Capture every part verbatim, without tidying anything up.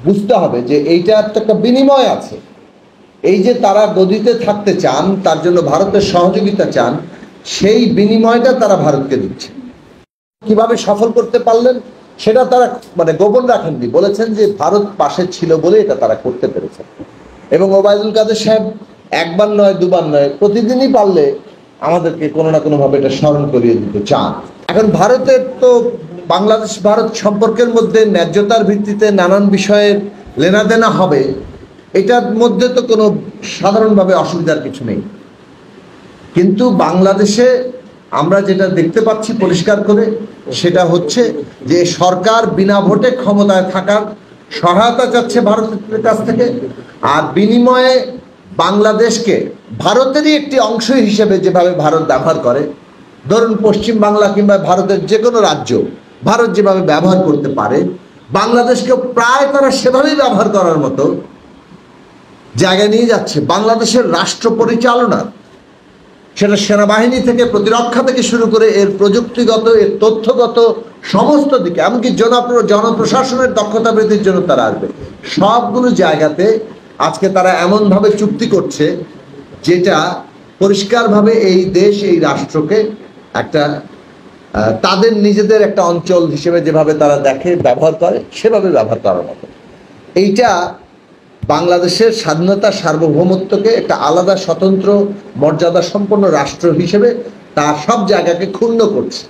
বুঝতে হবে যে এইটার একটা বিনিময় আছে। এই যে তারা গদিতে থাকতে চান, তার জন্য ভারতের সহযোগিতা চান, সেই বিনিময়টা তারা ভারতকে দিচ্ছে। কিভাবে সফল করতে পারলেন সেটা তারা মানে গোপন রাখেননি, বলেছেন যে ভারত পাশে ছিল বলে এটা তারা করতে পেরেছে। এবং ওবায়দুল কাদের সাহেব একবার নয় দুবার নয় প্রতিদিনই পারলে আমাদেরকে কোনো না কোনোভাবে এটা স্মরণ করিয়ে দিতে চান। এখন ভারতের তো বাংলাদেশ ভারত সম্পর্কের মধ্যে ন্যায্যতার ভিত্তিতে নানান বিষয়ের লেনাদেনা হবে, এটার মধ্যে তো কোনো সাধারণভাবে অসুবিধার কিছু নেই। কিন্তু বাংলাদেশে আমরা যেটা দেখতে পাচ্ছি পরিষ্কার করে, সেটা হচ্ছে যে সরকার বিনা ভোটে ক্ষমতায় থাকার সহায়তা চাচ্ছে ভারতের কাছ থেকে, আর বিনিময়ে বাংলাদেশকে ভারতেরই একটি অংশ হিসেবে যেভাবে ভারত ব্যবহার করে, ধরুন পশ্চিম বাংলা কিংবা ভারতের যে কোনো রাজ্য ভারত যেভাবে ব্যবহার করতে পারে, বাংলাদেশকে প্রায় তারা সেভাবেই ব্যবহার করার মতো জায়গায় নিয়ে যাচ্ছে। বাংলাদেশের রাষ্ট্র পরিচালনা, সেটা সেনাবাহিনী থেকে প্রতিরক্ষা থেকে শুরু করে এর প্রযুক্তিগত, এর তথ্যগত সমস্ত দিকে, এমনকি জনপ্র জনপ্রশাসনের দক্ষতা বৃদ্ধির জন্য তারা আসবে, সবগুলো জায়গাতে আজকে তারা এমনভাবে চুক্তি করছে যেটা পরিষ্কারভাবে এই দেশ এই রাষ্ট্রকে একটা তাদের নিজেদের একটা অঞ্চল হিসেবে যেভাবে তারা দেখে ব্যবহার করে সেভাবে ব্যবহার করার মতো। এইটা বাংলাদেশের স্বাধীনতা সার্বভৌমত্বকে একটা আলাদা স্বতন্ত্র মর্যাদা সম্পন্ন রাষ্ট্র হিসেবে তার সব জায়গাকে ক্ষুণ্ণ করছে।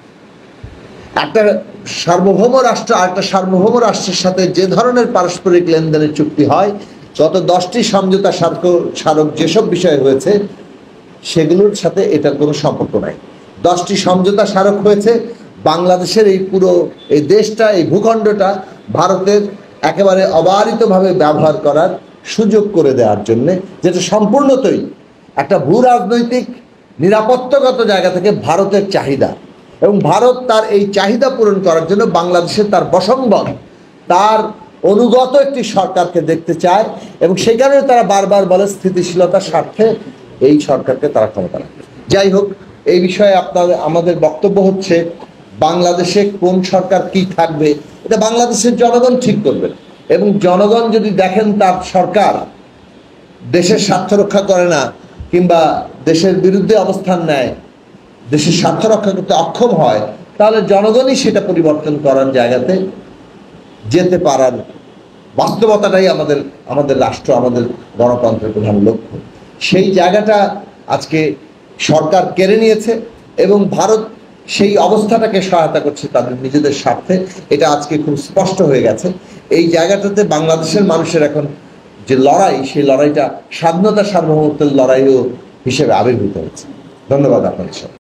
একটা সার্বভৌম রাষ্ট্র আর একটা সার্বভৌম রাষ্ট্রের সাথে যে ধরনের পারস্পরিক লেনদেনের চুক্তি হয়, গত দশটি সমঝোতা স্মারক যেসব বিষয় হয়েছে সেগুলোর সাথে এটার কোনো সম্পর্ক নাই। দশটি সমঝোতা স্মারক হয়েছে বাংলাদেশের এই পুরো এই দেশটা, এই ভূখণ্ডটা ভারতের একেবারে অবারিতভাবে ব্যবহার করার সুযোগ করে দেওয়ার জন্যে, যেটা সম্পূর্ণতই একটা ভূ রাজনৈতিক নিরাপত্তাগত জায়গা থেকে ভারতের চাহিদা, এবং ভারত তার এই চাহিদা পূরণ করার জন্য বাংলাদেশের তার বশঙ্গন, তার অনুগত একটি সরকারকে দেখতে চায়, এবং সেই কারণে তারা বারবার বলে স্থিতিশীলতার স্বার্থে এই সরকারকে তারা ক্ষমতা রাখে। যাই হোক, এই বিষয়ে আপনাদের আমাদের বক্তব্য হচ্ছে বাংলাদেশে কোন সরকার কি থাকবে এটা বাংলাদেশের জনগণ ঠিক করবে, এবং জনগণ যদি দেখেন তার সরকার দেশের স্বার্থ রক্ষা করে না কিংবা দেশের বিরুদ্ধে অবস্থান নেয়, দেশের স্বার্থ রক্ষা করতে অক্ষম হয়, তাহলে জনগণই সেটা পরিবর্তন করার জায়গাতে যেতে পারার বাস্তবতাটাই আমাদের আমাদের রাষ্ট্র, আমাদের গণতন্ত্রের প্রধান লক্ষ্য। সেই জায়গাটা আজকে সরকার কেড়ে নিয়েছে এবং ভারত সেই অবস্থাটাকে সহায়তা করছে তাদের নিজেদের স্বার্থে। এটা আজকে খুব স্পষ্ট হয়ে গেছে। এই জায়গাটাতে বাংলাদেশের মানুষের এখন যে লড়াই, সেই লড়াইটা স্বাধীনতা সার্বভৌমত্বের লড়াইও হিসেবে আবির্ভূত হচ্ছে। ধন্যবাদ আপনাদের।